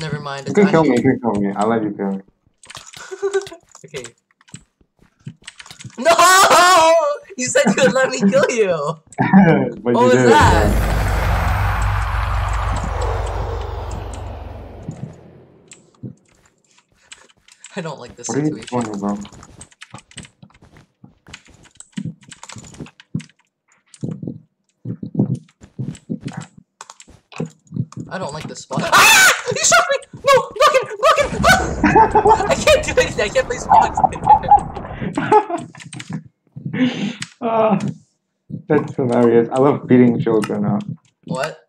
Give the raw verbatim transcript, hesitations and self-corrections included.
Never mind. You It's can kill actually... me, you can kill me. I'll let you kill me. Okay. No! You said you would let me kill you! But What you was did, that? yeah. I don't like this What are you situation. doing, bro? I don't like this spot. Ah! You shot me! No! Look it! Look it! Ah! I can't do anything. I can't play spawns. Ah, that's hilarious. I love beating children up. What?